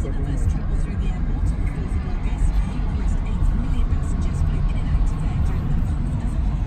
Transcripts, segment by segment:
first travel through the airport. 4th of August, almost 8 million passengers flew in and out of there during the month as a whole.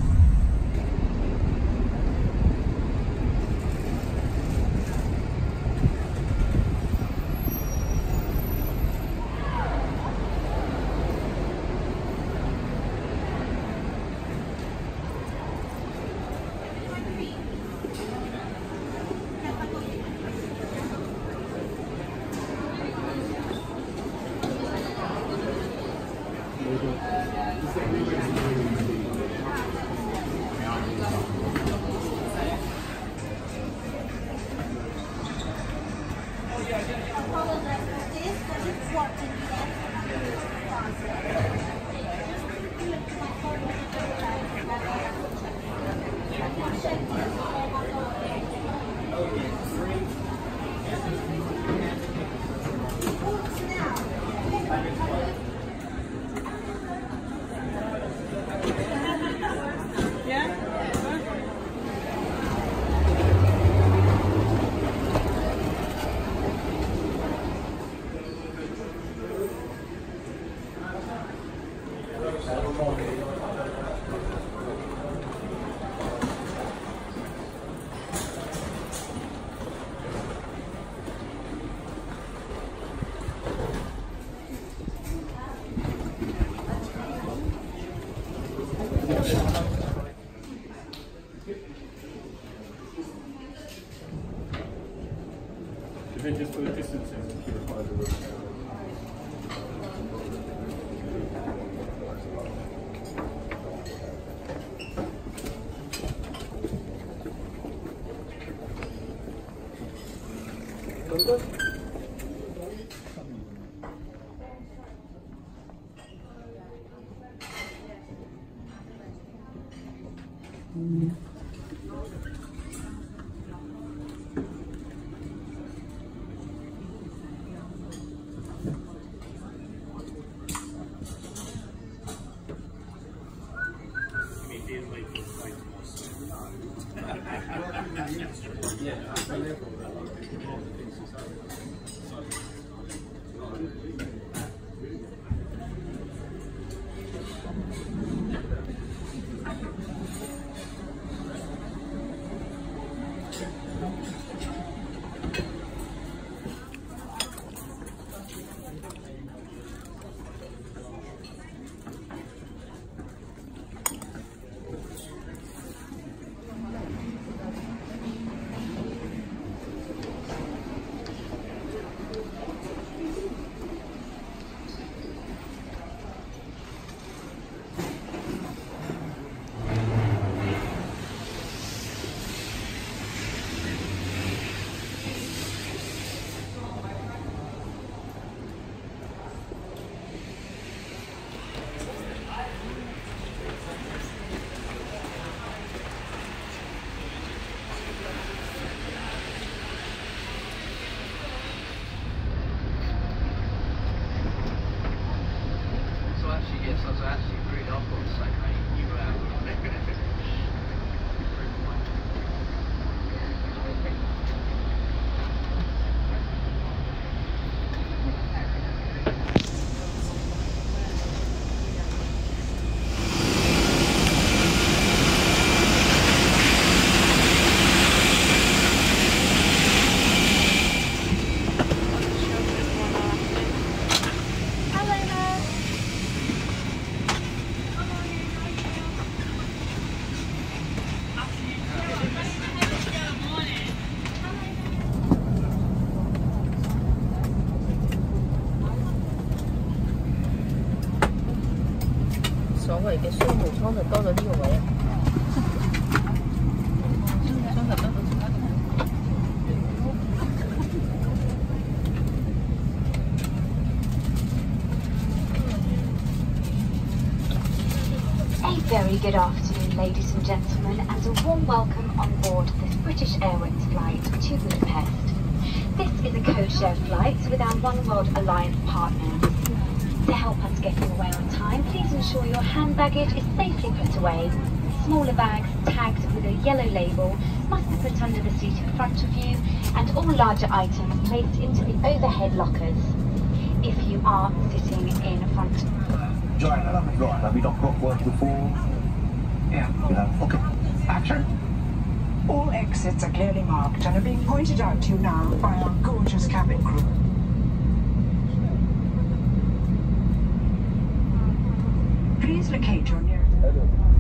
Just for the distancing, you require the room. Very good afternoon, ladies and gentlemen, and a warm welcome on board this British Airways flight to Budapest. This is a code-share flight with our One World Alliance partners. To help us get you away on time, please ensure your hand baggage is safely put away. Smaller bags tagged with a yellow label must be put under the seat in front of you, and all larger items placed into the overhead lockers. If you are sitting in front. Right, have we not got work before? Yeah. Okay. Action. All exits are clearly marked and are being pointed out to you now by our gorgeous cabin crew. Please locate your nearest...